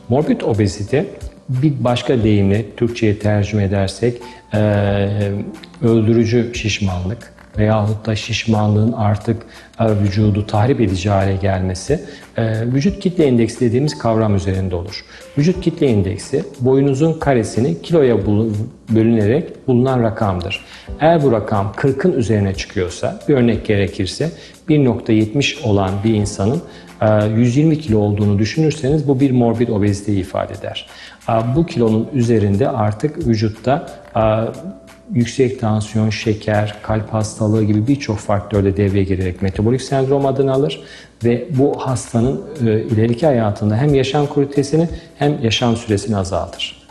Morbid obezite bir başka deyimle Türkçe'ye tercüme edersek öldürücü şişmanlık veyahut da şişmanlığın artık vücudu tahrip edici hale gelmesi vücut kitle indeksi dediğimiz kavram üzerinde olur. Vücut kitle indeksi boyunuzun karesini kiloya bölünerek bulunan rakamdır. Eğer bu rakam 40'ın üzerine çıkıyorsa, bir örnek gerekirse 1.70 olan bir insanın 120 kilo olduğunu düşünürseniz bu bir morbid obeziteyi ifade eder. Bu kilonun üzerinde artık vücutta yüksek tansiyon, şeker, kalp hastalığı gibi birçok faktör de devreye girerek metabolik sendrom adını alır ve bu hastanın ileriki hayatında hem yaşam kalitesini hem yaşam süresini azaltır.